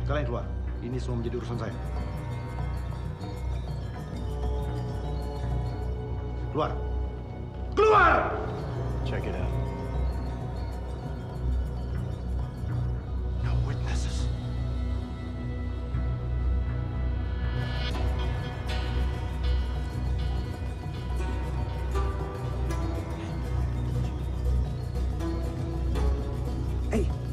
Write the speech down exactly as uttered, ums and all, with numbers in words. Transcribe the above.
Kalian keluar. Ini semua menjadi urusan saya. Keluar. Keluar! Check it out. No witnesses. Hey,